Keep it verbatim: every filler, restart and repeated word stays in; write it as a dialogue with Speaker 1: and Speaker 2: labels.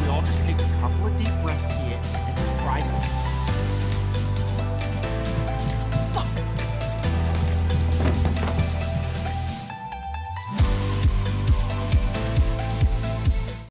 Speaker 1: we all just take a couple of deep breaths here and just try to